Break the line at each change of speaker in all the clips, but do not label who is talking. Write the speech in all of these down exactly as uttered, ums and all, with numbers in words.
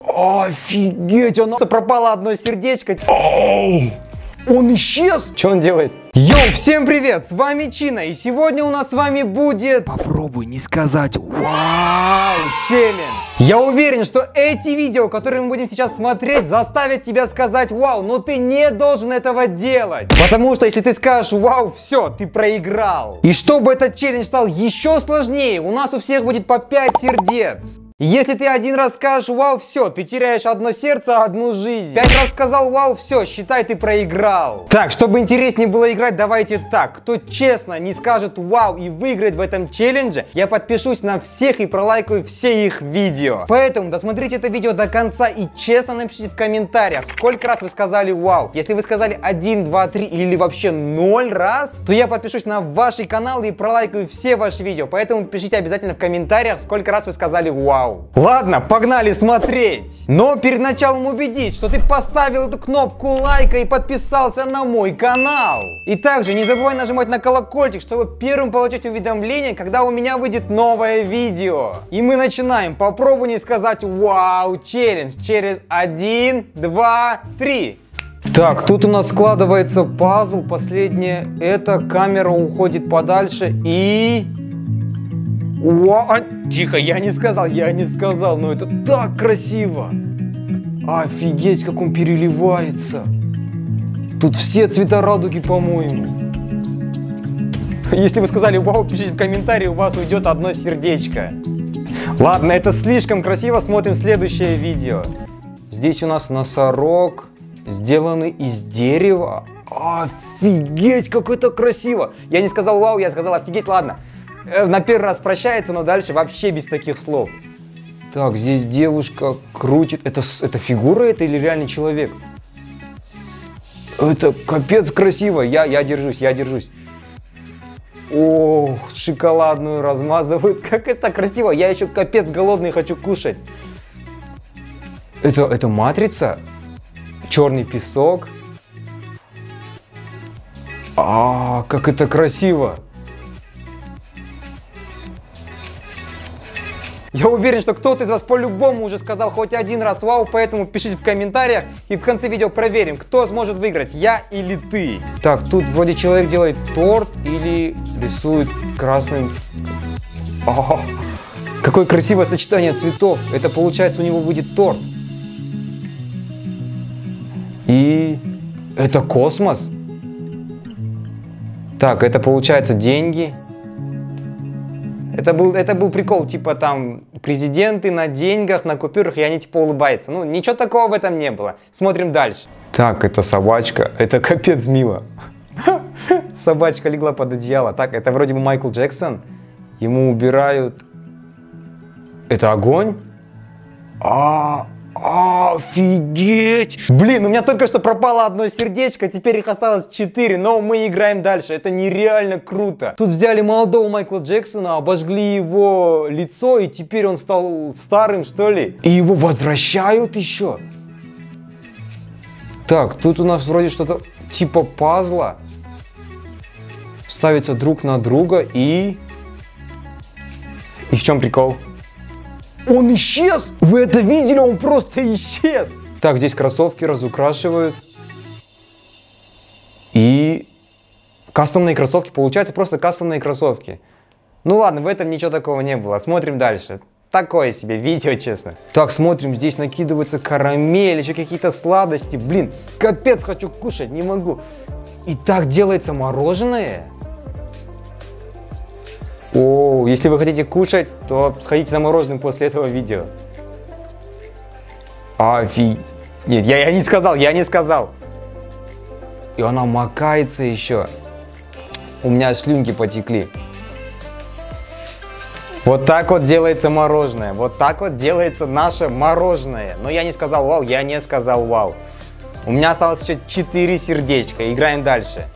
Офигеть, оно пропало одно сердечко. Оу! Он исчез? Что он делает? Йоу, всем привет, с вами Чина, и сегодня у нас с вами будет... Попробуй не сказать вау челлендж. Я уверен, что эти видео, которые мы будем сейчас смотреть, заставят тебя сказать вау, но ты не должен этого делать. Потому что если ты скажешь вау, все, ты проиграл. И чтобы этот челлендж стал еще сложнее, у нас у всех будет по пять сердец. Если ты один раз скажешь вау, все, ты теряешь одно сердце, одну жизнь. Пять раз сказал вау, все, считай, ты проиграл. Так, чтобы интереснее было играть, давайте так. Кто честно не скажет вау и выиграет в этом челлендже, я подпишусь на всех и пролайкаю все их видео. Поэтому досмотрите это видео до конца и честно напишите в комментариях, сколько раз вы сказали вау. Если вы сказали один, два, три или вообще ноль раз, то я подпишусь на ваши каналы и пролайкаю все ваши видео. Поэтому пишите обязательно в комментариях, сколько раз вы сказали вау. Ладно, погнали смотреть. Но перед началом убедись, что ты поставил эту кнопку лайка и подписался на мой канал. И также не забывай нажимать на колокольчик, чтобы первым получить уведомление, когда у меня выйдет новое видео. И мы начинаем. Попробуй не сказать вау челлендж через один, два, три. Так, тут у нас складывается пазл. Последнее. Это камера уходит подальше и... Уа... Тихо, я не сказал, я не сказал, но это так красиво. Офигеть, как он переливается. Тут все цвета радуги, по-моему. Если вы сказали вау, пишите в комментарии, у вас уйдет одно сердечко. Ладно, это слишком красиво, смотрим следующее видео. Здесь у нас носорог, сделанный из дерева. Офигеть, как это красиво. Я не сказал вау, я сказал офигеть, ладно. На первый раз прощается, но дальше вообще без таких слов. Так, здесь девушка крутит. Это, это фигура это или реальный человек? Это капец красиво. Я, я держусь, я держусь. О, шоколадную размазывают. Как это красиво. Я еще капец голодный, хочу кушать. Это, это матрица? Черный песок. А, как это красиво. Я уверен, что кто-то из вас по-любому уже сказал хоть один раз вау, поэтому пишите в комментариях и в конце видео проверим, кто сможет выиграть, я или ты. Так, тут вроде человек делает торт или рисует красным... О, какое красивое сочетание цветов. Это получается у него выйдет торт. И это космос. Так, это получается деньги. Это был, это был прикол, типа там президенты на деньгах, на купюрах, и они типа улыбаются. Ну, ничего такого в этом не было. Смотрим дальше. Так, это собачка, это капец мило. Собачка легла под одеяло. Так, это вроде бы Майкл Джексон. Ему убирают... Это огонь? А, офигеть! Блин, у меня только что пропало одно сердечко, теперь их осталось четыре, но мы играем дальше. Это нереально круто. Тут взяли молодого Майкла Джексона, обожгли его лицо, и теперь он стал старым, что ли? И его возвращают еще. Так, тут у нас вроде что-то типа пазла. Ставится друг на друга и... И в чем прикол? Он исчез! Вы это видели? Он просто исчез! Так, здесь кроссовки разукрашивают. И... Кастомные кроссовки. Получается просто кастомные кроссовки. Ну ладно, в этом ничего такого не было. Смотрим дальше. Такое себе видео, честно. Так, смотрим, здесь накидывается карамель, еще какие-то сладости. Блин, капец, хочу кушать, не могу. И так делается мороженое? О, если вы хотите кушать, то сходите за мороженым после этого видео. Офигеть. Нет, я, я не сказал, я не сказал. И она макается еще. У меня слюнки потекли. Вот так вот делается мороженое. Вот так вот делается наше мороженое. Но я не сказал вау, я не сказал вау. У меня осталось еще четыре сердечка. Играем дальше.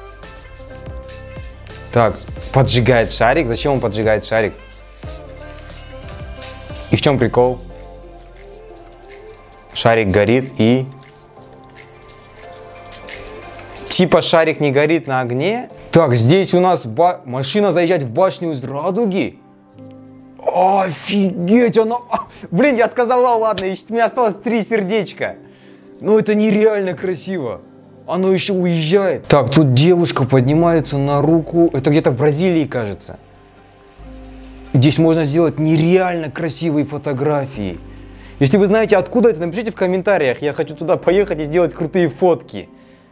Так, поджигает шарик. Зачем он поджигает шарик? И в чем прикол? Шарик горит и... Типа шарик не горит на огне. Так, здесь у нас ба... машина заезжает в башню из радуги. Офигеть, она... Блин, я сказал вау, ладно, у меня осталось три сердечка. Но это нереально красиво. Оно еще уезжает. Так, тут девушка поднимается на руку. Это где-то в Бразилии, кажется. Здесь можно сделать нереально красивые фотографии. Если вы знаете, откуда это, напишите в комментариях. Я хочу туда поехать и сделать крутые фотки.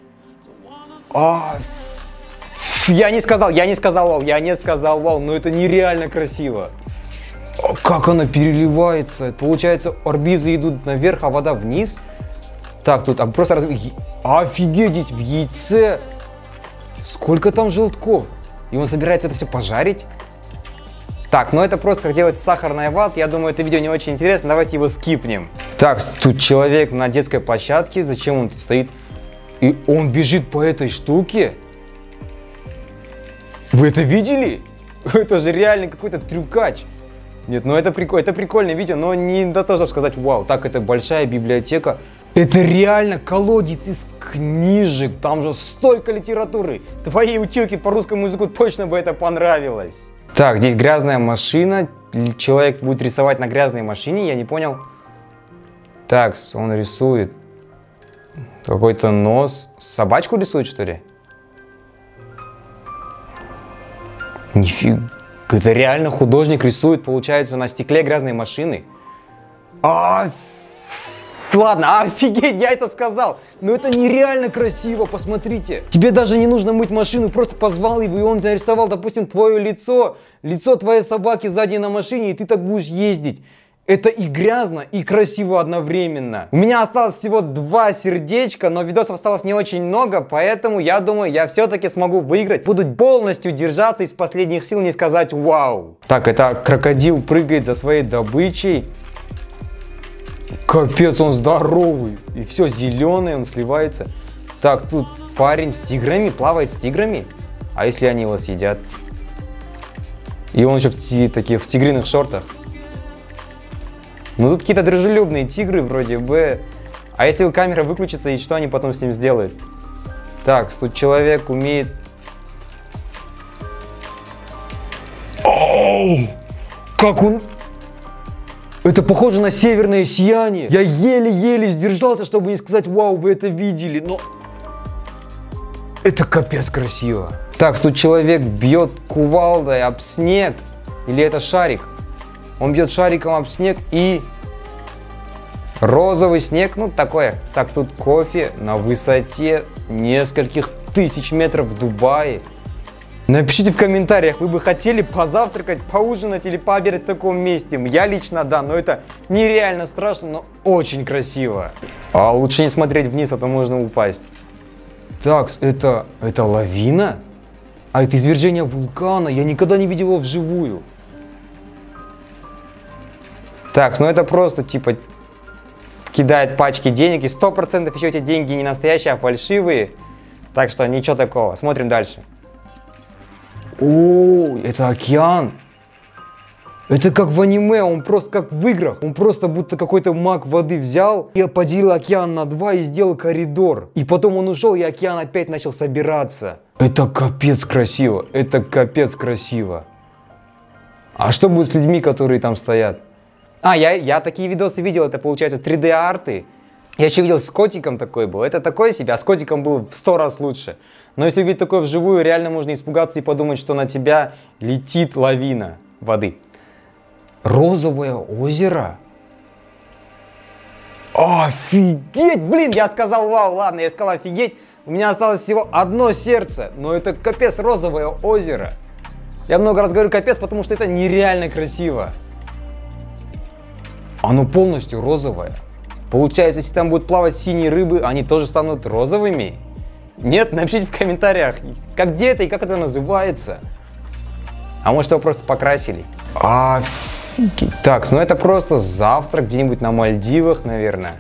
А, я не сказал, я не сказал вау, я не сказал вау, но это нереально красиво. А как она переливается. Получается, орбизы идут наверх, а вода вниз. Так, тут а просто... Раз... Офигеть, здесь в яйце. Сколько там желтков. И он собирается это все пожарить. Так, ну это просто как делать сахарная вата. Я думаю, это видео не очень интересно. Давайте его скипнем. Так, тут человек на детской площадке. Зачем он тут стоит? И он бежит по этой штуке. Вы это видели? Это же реально какой-то трюкач. Нет, ну это, прикольно, это прикольное видео, но не до того, чтобы сказать вау. Так, это большая библиотека. Это реально колодец из книжек. Там же столько литературы. Твоей училке по русскому языку точно бы это понравилось. Так, здесь грязная машина. Человек будет рисовать на грязной машине, я не понял. Так, он рисует какой-то нос. Собачку рисует, что ли? Нифига. Это реально художник рисует, получается, на стекле грязной машины. А, ладно, офигеть, я это сказал. Но это нереально красиво, посмотрите. Тебе даже не нужно мыть машину, просто позвал его, и он нарисовал, допустим, твое лицо, лицо твоей собаки сзади на машине, и ты так будешь ездить. Это и грязно, и красиво одновременно. У меня осталось всего два сердечка, но видосов осталось не очень много, поэтому я думаю, я все-таки смогу выиграть. Буду полностью держаться из последних сил, не сказать вау. Так, это крокодил прыгает за своей добычей. Капец, он здоровый. И все зеленый, он сливается. Так, тут парень с тиграми, плавает с тиграми. А если они его съедят? И он еще в, ти, таких, в тигриных шортах. Ну тут какие-то дружелюбные тигры вроде бы. А если камера выключится, и что они потом с ним сделают? Так, тут человек умеет... Оу! Как он... Это похоже на северное сияние. Я еле-еле сдержался, чтобы не сказать вау, вы это видели, но... Это капец красиво. Так, тут человек бьет кувалдой об снег. Или это шарик? Он бьет шариком об снег и... Розовый снег, ну такое. Так, тут кофе на высоте нескольких тысяч метров в Дубае. Напишите в комментариях, вы бы хотели позавтракать, поужинать или пообедать в таком месте. Я лично да, но это нереально страшно, но очень красиво. А лучше не смотреть вниз, а то можно упасть. Так, это, это лавина? А это извержение вулкана, я никогда не видел его вживую. Так, ну это просто типа кидает пачки денег, и сто процентов еще эти деньги не настоящие, а фальшивые. Так что ничего такого. Смотрим дальше. О, это океан. Это как в аниме, он просто как в играх. Он просто будто какой-то маг воды взял и поделил океан на два и сделал коридор. И потом он ушел, и океан опять начал собираться. Это капец красиво. Это капец красиво. А что будет с людьми, которые там стоят? А, я, я такие видосы видел, это получается три дэ арты. Я еще видел с котиком такой был, это такое себе, а с котиком был в сто раз лучше. Но если увидеть такое вживую, реально можно испугаться и подумать, что на тебя летит лавина воды. Розовое озеро? Офигеть, блин, я сказал вау, ладно, я сказал офигеть. У меня осталось всего одно сердце, но это капец розовое озеро. Я много раз говорю капец, потому что это нереально красиво. Оно полностью розовое. Получается, если там будут плавать синие рыбы, они тоже станут розовыми? Нет? Напишите в комментариях, как где это и как это называется. А может, его просто покрасили? Офигеть. Так, ну это просто завтрак где-нибудь на Мальдивах, наверное.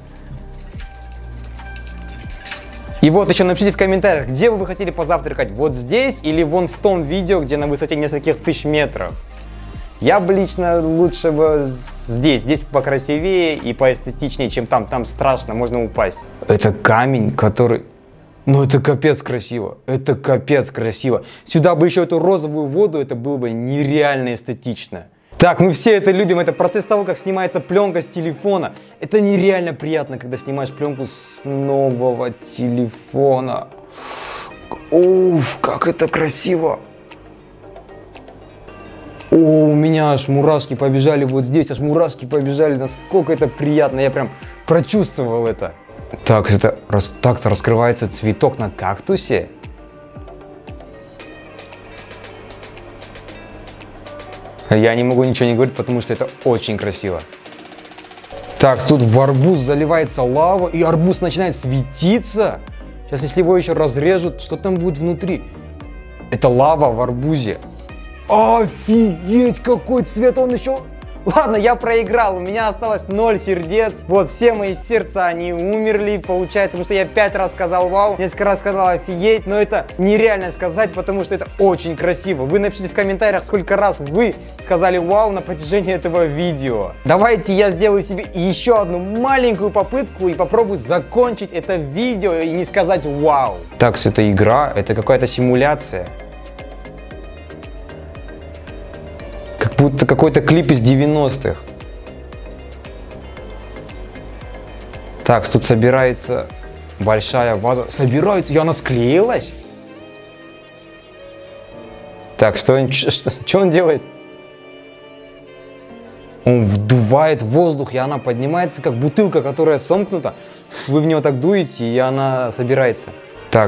И вот еще напишите в комментариях, где бы вы хотели позавтракать, вот здесь или вон в том видео, где на высоте нескольких тысяч метров. Я бы лично лучше бы здесь, здесь покрасивее и поэстетичнее, чем там, там страшно, можно упасть. Это камень, который... Ну это капец красиво, это капец красиво. Сюда бы еще эту розовую воду, это было бы нереально эстетично. Так. Так, мы все это любим, это процесс того, как снимается пленка с телефона. Это нереально приятно, когда снимаешь пленку с нового телефона. Уф, как это красиво. О, у меня аж мурашки побежали вот здесь, аж мурашки побежали, насколько это приятно, я прям прочувствовал это. Так, это так-то раскрывается цветок на кактусе. Я не могу ничего не говорить, потому что это очень красиво. Так, тут в арбуз заливается лава, и арбуз начинает светиться. Сейчас, если его еще разрежут, что там будет внутри? Это лава в арбузе. Офигеть, какой цвет он еще... Ладно, я проиграл, у меня осталось ноль сердец. Вот, все мои сердца, они умерли, получается, потому что я пять раз сказал вау, несколько раз сказал офигеть, но это нереально сказать, потому что это очень красиво. Вы напишите в комментариях, сколько раз вы сказали вау на протяжении этого видео. Давайте я сделаю себе еще одну маленькую попытку и попробую закончить это видео и не сказать вау. Так, это игра, это какая-то симуляция. Будто какой-то клип из девяностых. Так, тут собирается большая ваза. Собирается, и она склеилась? Так, что он, что, что он делает? Он вдувает воздух, и она поднимается, как бутылка, которая сомкнута. Вы в нее так дуете, и она собирается. Так.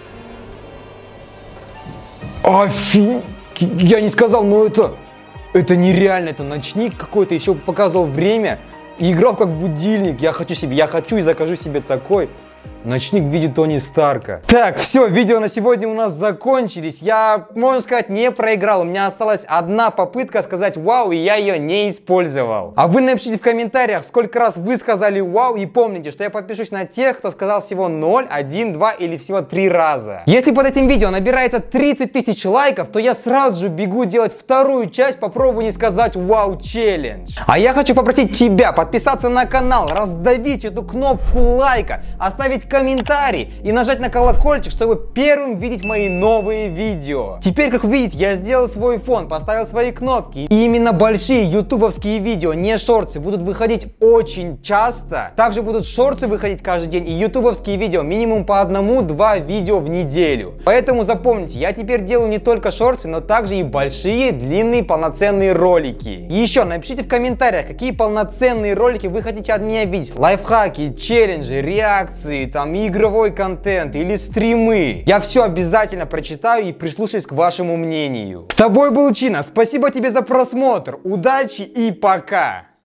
Офигеть! Я не сказал, но это... Это нереально, это ночник какой-то, еще показывал время и играл как будильник. Я хочу себе, я хочу и закажу себе такой. Ночник в виде Тони Старка. Так, все, видео на сегодня у нас закончились. Я, можно сказать, не проиграл. У меня осталась одна попытка сказать вау, и я ее не использовал. А вы напишите в комментариях, сколько раз вы сказали вау, и помните, что я подпишусь на тех, кто сказал всего ноль, один, два или всего три раза. Если под этим видео набирается тридцать тысяч лайков, то я сразу же бегу делать вторую часть «Попробуй не сказать вау челлендж». А я хочу попросить тебя подписаться на канал, раздавить эту кнопку лайка, оставить комментарий и нажать на колокольчик, чтобы первым видеть мои новые видео. Теперь, как видите, я сделал свой фон, поставил свои кнопки. И именно большие ютубовские видео, не шорты, будут выходить очень часто. Также будут шорты выходить каждый день и ютубовские видео минимум по одному-два видео в неделю. Поэтому запомните, я теперь делаю не только шорты, но также и большие, длинные, полноценные ролики. И еще напишите в комментариях, какие полноценные ролики вы хотите от меня видеть. Лайфхаки, челленджи, реакции, там игровой контент или стримы. Я все обязательно прочитаю и прислушаюсь к вашему мнению. С тобой был Чина. Спасибо тебе за просмотр. Удачи и пока.